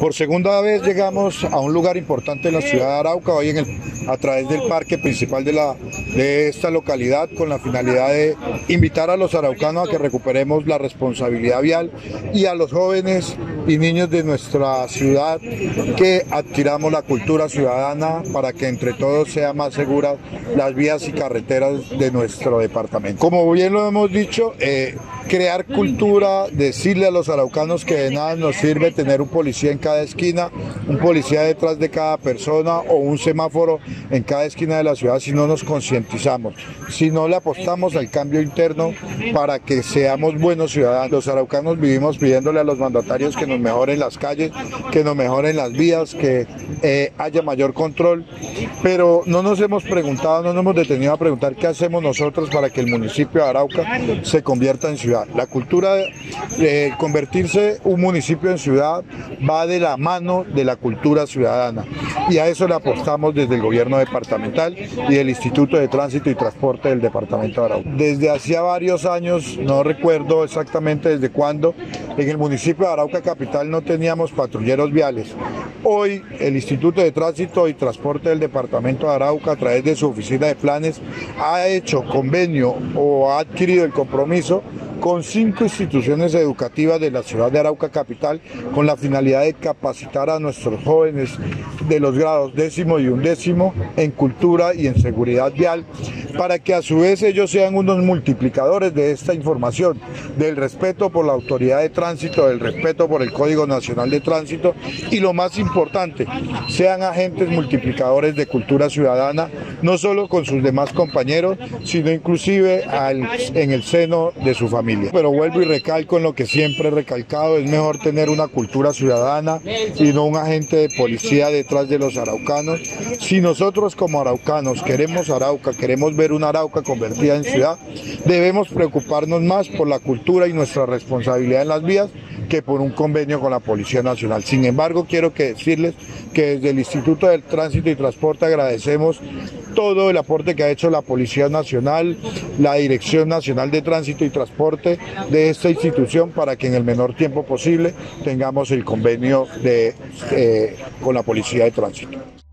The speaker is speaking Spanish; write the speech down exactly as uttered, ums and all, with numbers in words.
Por segunda vez llegamos a un lugar importante en la ciudad de Arauca, hoy en el, a través del parque principal de, la, de esta localidad, con la finalidad de invitar a los araucanos a que recuperemos la responsabilidad vial y a los jóvenes y niños de nuestra ciudad que adquiramos la cultura ciudadana para que entre todos sean más seguras las vías y carreteras de nuestro departamento. Como bien lo hemos dicho, eh, crear cultura, decirle a los araucanos que de nada nos sirve tener un policía en cada esquina, un policía detrás de cada persona o un semáforo en cada esquina de la ciudad si no nos concientizamos, si no le apostamos al cambio interno para que seamos buenos ciudadanos. Los araucanos vivimos pidiéndole a los mandatarios que nos mejoren las calles, que nos mejoren las vías, que eh, haya mayor control, pero no nos hemos preguntado, no nos hemos detenido a preguntar qué hacemos nosotros para que el municipio de Arauca se convierta en ciudad. La cultura de eh, convertirse un municipio en ciudad va de la mano de la cultura ciudadana y a eso le apostamos desde el gobierno departamental y el Instituto de Tránsito y Transporte del departamento de Arauca. Desde hacía varios años, no recuerdo exactamente desde cuándo, en el municipio de Arauca Capital no teníamos patrulleros viales. Hoy el Instituto de Tránsito y Transporte del departamento de Arauca, a través de su oficina de planes, ha hecho convenio o ha adquirido el compromiso con cinco instituciones educativas de la ciudad de Arauca Capital con la finalidad de capacitar a nuestros jóvenes de los grados décimo y undécimo en cultura y en seguridad vial, para que a su vez ellos sean unos multiplicadores de esta información, del respeto por la autoridad de tránsito, del respeto por el Código Nacional de Tránsito y lo más importante, sean agentes multiplicadores de cultura ciudadana, no solo con sus demás compañeros, sino inclusive al, en el seno de su familia. Pero vuelvo y recalco en lo que siempre he recalcado, es mejor tener una cultura ciudadana y no un agente de policía detrás de los araucanos. Si nosotros como araucanos queremos Arauca, queremos ver una Arauca convertida en ciudad, debemos preocuparnos más por la cultura y nuestra responsabilidad en las vías que por un convenio con la Policía Nacional. Sin embargo, quiero que decirles que desde el Instituto del Tránsito y Transporte agradecemos todo el aporte que ha hecho la Policía Nacional, la Dirección Nacional de Tránsito y Transporte de esta institución para que en el menor tiempo posible tengamos el convenio de, eh, con la Policía de Tránsito.